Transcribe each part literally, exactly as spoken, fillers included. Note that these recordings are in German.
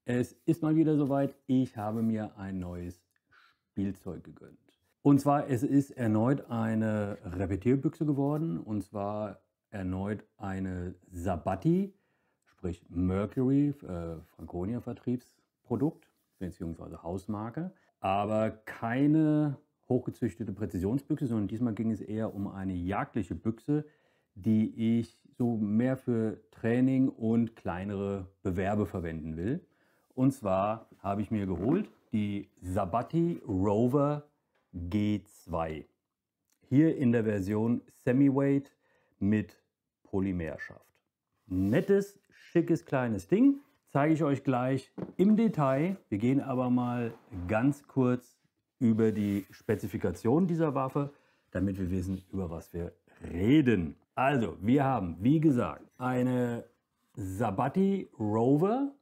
Es ist mal wieder soweit, ich habe mir ein neues Spielzeug gegönnt. Und zwar, es ist erneut eine Repetierbüchse geworden, und zwar erneut eine Sabatti, sprich Mercury, äh, Franconia Vertriebsprodukt bzw. Hausmarke, aber keine hochgezüchtete Präzisionsbüchse, sondern diesmal ging es eher um eine jagdliche Büchse, die ich so mehr für Training und kleinere Bewerbe verwenden will. Und zwar habe ich mir geholt die Sabatti Rover G zwei. Hier in der Version Semi-Weight mit Polymerschaft. Nettes, schickes, kleines Ding. Zeige ich euch gleich im Detail. Wir gehen aber mal ganz kurz über die Spezifikation dieser Waffe, damit wir wissen, über was wir reden. Also, wir haben, wie gesagt, eine Sabatti Rover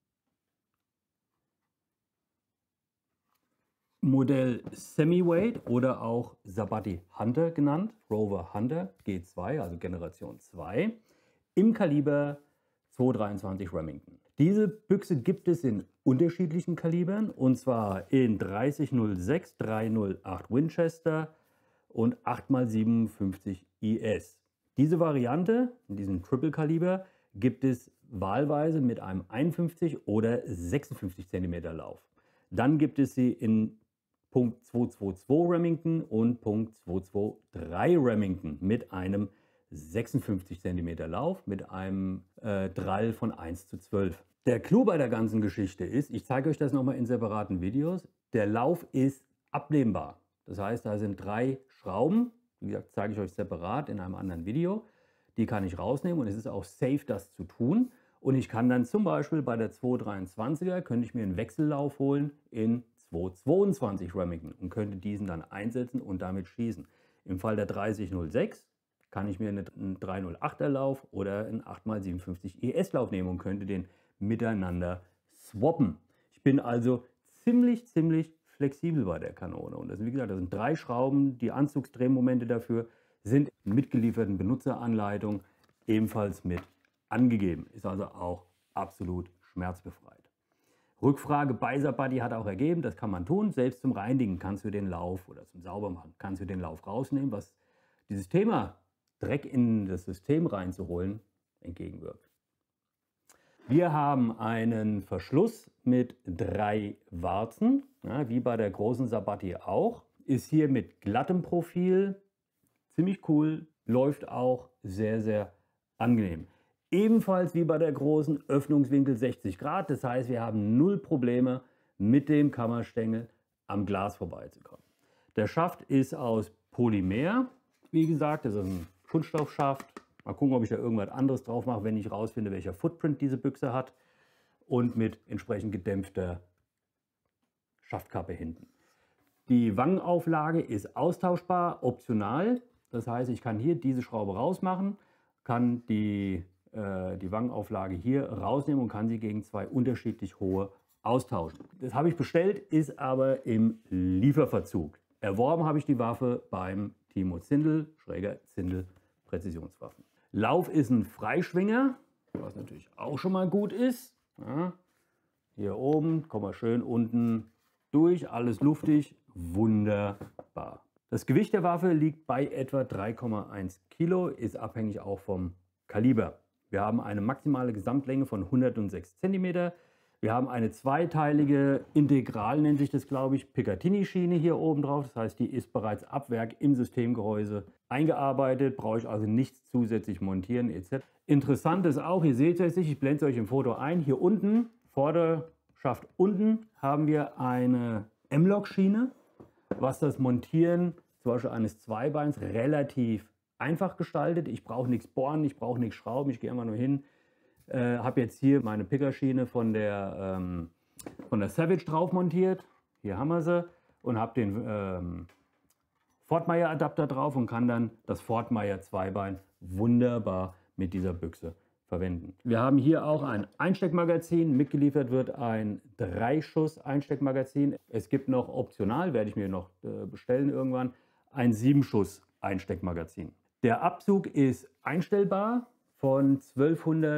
Modell Semi-Weight oder auch Sabatti Hunter genannt, Rover Hunter G zwei, also Generation zwei, im Kaliber zweihundertdreiundzwanzig Remington. Diese Büchse gibt es in unterschiedlichen Kalibern, und zwar in dreißig null sechs, drei null acht Winchester und acht mal siebenundfünfzig I S. Diese Variante, in diesem Triple-Kaliber, gibt es wahlweise mit einem einundfünfzig oder sechsundfünfzig Zentimeter Lauf. Dann gibt es sie in Punkt zweihundertzweiundzwanzig Remington und Punkt zweihundertdreiundzwanzig Remington mit einem sechsundfünfzig Zentimeter Lauf mit einem äh, Drall von eins zu zwölf. Der Clou bei der ganzen Geschichte ist, ich zeige euch das nochmal in separaten Videos, der Lauf ist abnehmbar. Das heißt, da sind drei Schrauben, wie gesagt, zeige ich euch separat in einem anderen Video. Die kann ich rausnehmen und es ist auch safe, das zu tun. Und ich kann dann zum Beispiel bei der zweihundertdreiundzwanziger, könnte ich mir einen Wechsellauf holen in zweihundertzweiundzwanzig Remington und könnte diesen dann einsetzen und damit schießen. Im Fall der dreißig null sechs kann ich mir einen drei null achter Lauf oder einen acht mal siebenundfünfzig I S Lauf nehmen und könnte den miteinander swappen. Ich bin also ziemlich, ziemlich flexibel bei der Kanone. Und das, wie gesagt, das sind drei Schrauben. Die Anzugsdrehmomente dafür sind in mitgelieferten Benutzeranleitungen ebenfalls mit angegeben. Ist also auch absolut schmerzbefreit. Rückfrage bei Sabatti hat auch ergeben, das kann man tun. Selbst zum Reinigen kannst du den Lauf oder zum Saubermachen kannst du den Lauf rausnehmen, was dieses Thema Dreck in das System reinzuholen entgegenwirkt. Wir haben einen Verschluss mit drei Warzen, ja, wie bei der großen Sabatti auch. Ist hier mit glattem Profil, ziemlich cool, läuft auch sehr, sehr angenehm. Ebenfalls wie bei der großen Öffnungswinkel sechzig Grad, das heißt, wir haben null Probleme mit dem Kammerstängel am Glas vorbeizukommen. Der Schaft ist aus Polymer, wie gesagt, das ist ein Kunststoffschaft. Mal gucken, ob ich da irgendwas anderes drauf mache, wenn ich rausfinde, welcher Footprint diese Büchse hat. Und mit entsprechend gedämpfter Schaftkappe hinten. Die Wangenauflage ist austauschbar, optional. Das heißt, ich kann hier diese Schraube rausmachen, kann die, äh, die Wangenauflage hier rausnehmen und kann sie gegen zwei unterschiedlich hohe austauschen. Das habe ich bestellt, ist aber im Lieferverzug. Erworben habe ich die Waffe beim Timo Zindel, Schräger Zindel Präzisionswaffen. Lauf ist ein Freischwinger, was natürlich auch schon mal gut ist. Ja, hier oben, kommen wir schön unten durch, alles luftig, wunderbar. Das Gewicht der Waffe liegt bei etwa drei Komma eins Kilo, ist abhängig auch vom Kaliber. Wir haben eine maximale Gesamtlänge von hundertsechs Zentimeter. Wir haben eine zweiteilige Integral, nennt sich das, glaube ich, Picatinny-Schiene hier oben drauf. Das heißt, die ist bereits ab Werk im Systemgehäuse eingearbeitet, brauche ich also nichts zusätzlich montieren et cetera. Interessant ist auch, ihr seht es nicht, ich blende es euch im Foto ein, hier unten, Vorderschaft unten, haben wir eine M-Lock-Schiene, was das Montieren zum Beispiel eines Zweibeins relativ einfach gestaltet. Ich brauche nichts bohren, ich brauche nichts schrauben, ich gehe einfach nur hin. Äh, habe jetzt hier meine Pickerschiene von der, ähm, von der Savage drauf montiert. Hier haben wir sie. Und habe den ähm, Fortmeyer Adapter drauf und kann dann das Fortmeyer Zweibein wunderbar mit dieser Büchse verwenden. Wir haben hier auch ein Einsteckmagazin. Mitgeliefert wird ein drei Schuss Einsteckmagazin. Es gibt noch optional, werde ich mir noch äh, bestellen irgendwann, ein sieben Schuss Einsteckmagazin. Der Abzug ist einstellbar von zwölfhundert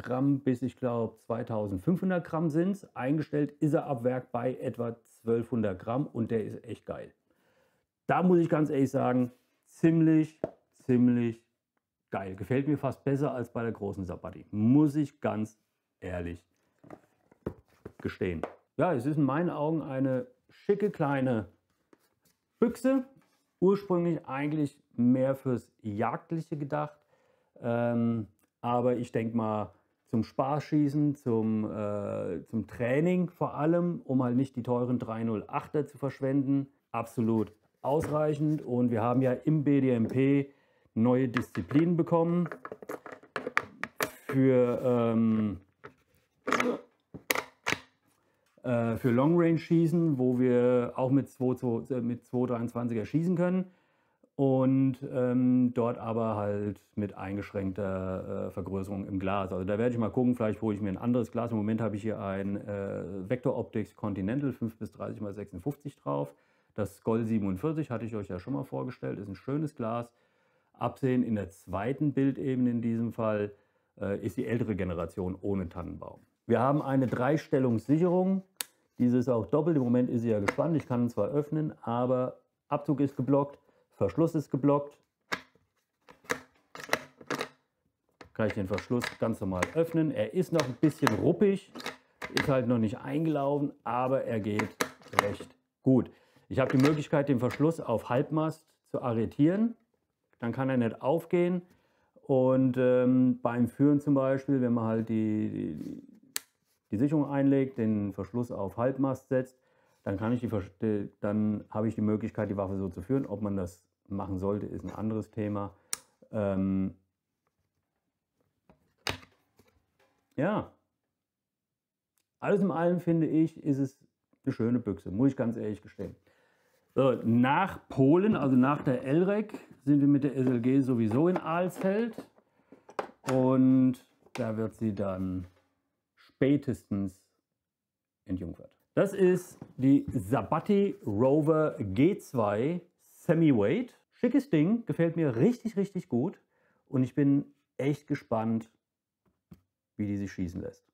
Gramm bis, ich glaube, zweitausendfünfhundert Gramm sind es. Eingestellt ist er ab Werk bei etwa zwölfhundert Gramm und der ist echt geil. Da muss ich ganz ehrlich sagen, ziemlich, ziemlich geil. Gefällt mir fast besser als bei der großen Sabatti. Muss ich ganz ehrlich gestehen. Ja, es ist in meinen Augen eine schicke kleine Büchse. Ursprünglich eigentlich mehr fürs Jagdliche gedacht. Ähm, aber ich denke mal zum Spaßschießen, zum, äh, zum Training vor allem, um halt nicht die teuren drei null achter zu verschwenden, absolut ausreichend. Und wir haben ja im B D M P neue Disziplinen bekommen für, ähm, äh, für Long Range Schießen, wo wir auch mit zwei dreiundzwanziger schießen können. Und ähm, dort aber halt mit eingeschränkter äh, Vergrößerung im Glas. Also da werde ich mal gucken, vielleicht hole ich mir ein anderes Glas. Im Moment habe ich hier ein äh, Vector Optics Continental fünf bis dreißig mal sechsundfünfzig drauf. Das Gold siebenundvierzig hatte ich euch ja schon mal vorgestellt, ist ein schönes Glas. Absehen in der zweiten Bildebene in diesem Fall äh, ist die ältere Generation ohne Tannenbaum. Wir haben eine Dreistellungssicherung. Diese ist auch doppelt. Im Moment ist sie ja gespannt. Ich kann ihn zwar öffnen, aber Abzug ist geblockt. Verschluss ist geblockt. Kann ich den Verschluss ganz normal öffnen. Er ist noch ein bisschen ruppig, ist halt noch nicht eingelaufen, aber er geht recht gut. Ich habe die Möglichkeit, den Verschluss auf Halbmast zu arretieren. Dann kann er nicht aufgehen. Und ähm, beim Führen zum Beispiel, wenn man halt die, die, die Sicherung einlegt, den Verschluss auf Halbmast setzt, dann, kann ich die, dann habe ich die Möglichkeit, die Waffe so zu führen. Ob man das machen sollte, ist ein anderes Thema. Ähm ja, alles in allem finde ich, ist es eine schöne Büchse, muss ich ganz ehrlich gestehen. So, nach Polen, also nach der L R E C, sind wir mit der S L G sowieso in Alsfeld und da wird sie dann spätestens entjungfert. Das ist die Sabatti Rover G zwei Semi-Weight. Schickes Ding, gefällt mir richtig, richtig gut und ich bin echt gespannt, wie die sich schießen lässt.